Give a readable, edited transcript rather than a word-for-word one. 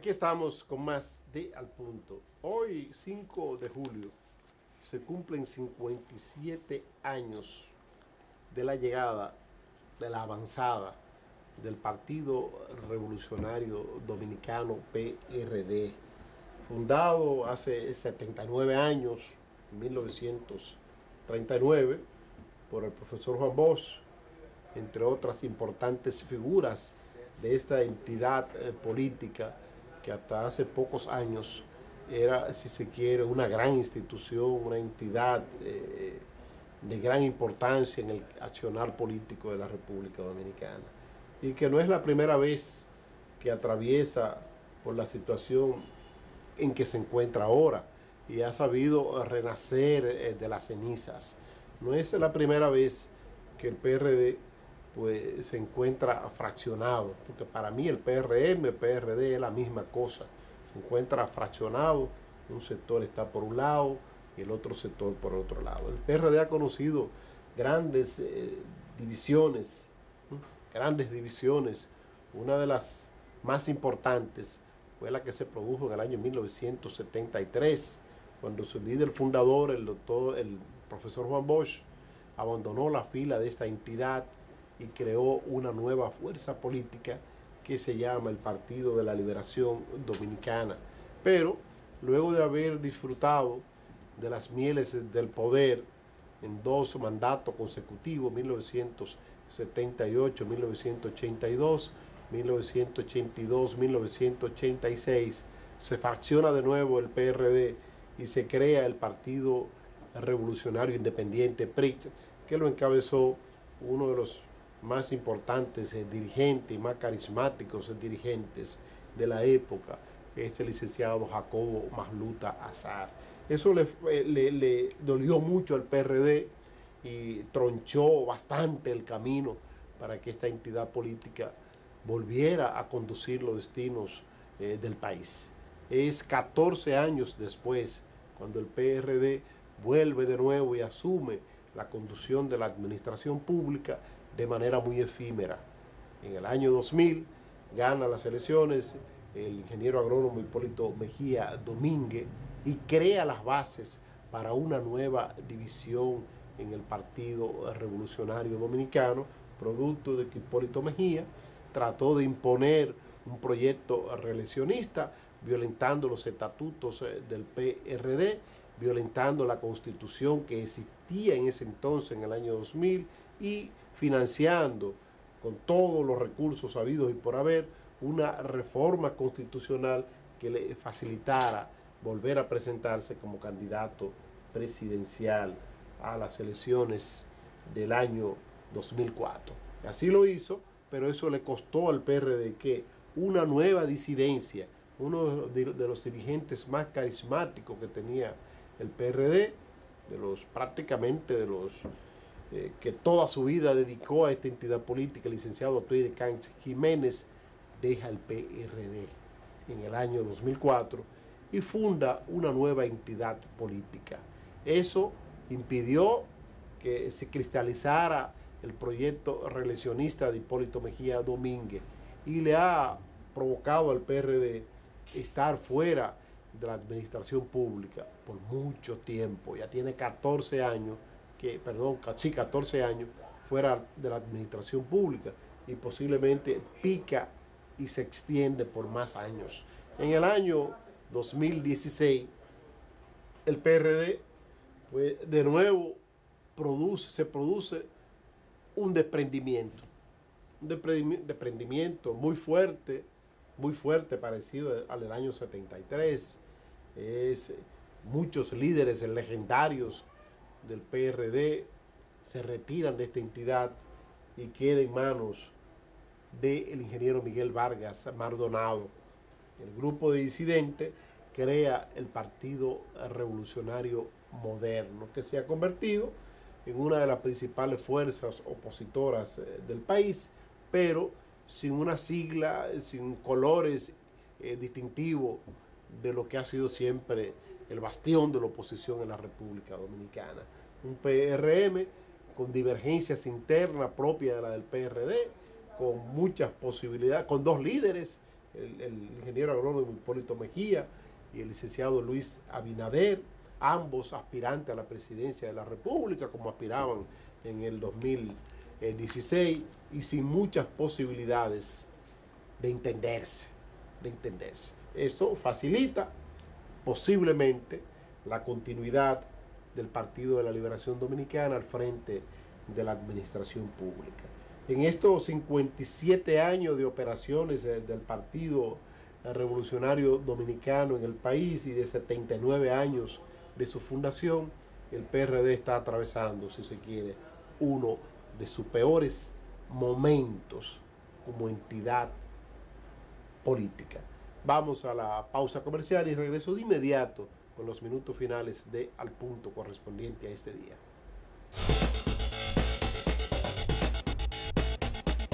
Aquí estamos con más de Al Punto. Hoy, 5 de julio, se cumplen 57 años de la llegada, de la avanzada del Partido Revolucionario Dominicano, PRD, fundado hace 79 años, en 1939, por el profesor Juan Bosch, entre otras importantes figuras de esta entidad política que hasta hace pocos años era, si se quiere, una gran institución, una entidad de gran importancia en el accionar político de la República Dominicana. Y que no es la primera vez que atraviesa por la situación en que se encuentra ahora y ha sabido renacer de las cenizas. No es la primera vez que el PRD pues se encuentra fraccionado, porque para mí el PRM, el PRD es la misma cosa, se encuentra fraccionado, un sector está por un lado y el otro sector por otro lado. El PRD ha conocido grandes divisiones, una de las más importantes fue la que se produjo en el año 1973, cuando su líder fundador, el profesor Juan Bosch, abandonó la fila de esta entidad y creó una nueva fuerza política que se llama el Partido de la Liberación Dominicana. Pero luego de haber disfrutado de las mieles del poder en dos mandatos consecutivos, 1978, 1982, 1982, 1986, se fracciona de nuevo el PRD y se crea el Partido Revolucionario Independiente, PRI, que lo encabezó uno de los más importantes dirigentes y más carismáticos dirigentes de la época, es el licenciado Jacobo Masluta Azar. Eso le dolió mucho al PRD y tronchó bastante el camino para que esta entidad política volviera a conducir los destinos del país. Es 14 años después cuando el PRD vuelve de nuevo y asume la conducción de la administración pública de manera muy efímera. En el año 2000 gana las elecciones el ingeniero agrónomo Hipólito Mejía Domínguez y crea las bases para una nueva división en el Partido Revolucionario Dominicano, producto de que Hipólito Mejía trató de imponer un proyecto reeleccionista, violentando los estatutos del PRD, violentando la constitución que existía en ese entonces, en el año 2000, y financiando con todos los recursos habidos y por haber una reforma constitucional que le facilitara volver a presentarse como candidato presidencial a las elecciones del año 2004. Así lo hizo, pero eso le costó al PRD que una nueva disidencia, uno de los dirigentes más carismáticos que tenía el PRD, prácticamente de los que toda su vida dedicó a esta entidad política, el licenciado Otoy de Canch Jiménez, deja el PRD en el año 2004 y funda una nueva entidad política. Eso impidió que se cristalizara el proyecto reeleccionista de Hipólito Mejía Domínguez y le ha provocado al PRD estar fuera de la administración pública por mucho tiempo. Ya tiene 14 años, 14 años fuera de la administración pública y posiblemente pica y se extiende por más años. En el año 2016, el PRD, pues, de nuevo se produce un desprendimiento muy fuerte, parecido al del año 73. Muchos líderes legendarios del PRD se retiran de esta entidad y queda en manos del ingeniero Miguel Vargas Maldonado. El grupo de disidentes crea el Partido Revolucionario Moderno, que se ha convertido en una de las principales fuerzas opositoras del país, pero sin una sigla, sin colores distintivos de lo que ha sido siempre el bastión de la oposición en la República Dominicana. Un PRM con divergencias internas propias de la del PRD, con muchas posibilidades, con dos líderes el ingeniero agrónomo Hipólito Mejía y el licenciado Luis Abinader, ambos aspirantes a la presidencia de la República, como aspiraban en el 2016, y sin muchas posibilidades de entenderse. Esto facilita posiblemente la continuidad del Partido de la Liberación Dominicana al frente de la administración pública. En estos 57 años de operaciones del Partido Revolucionario Dominicano en el país y de 79 años de su fundación, el PRD está atravesando, si se quiere, uno de sus peores momentos como entidad política. Vamos a la pausa comercial y regreso de inmediato con los minutos finales de Al Punto correspondiente a este día.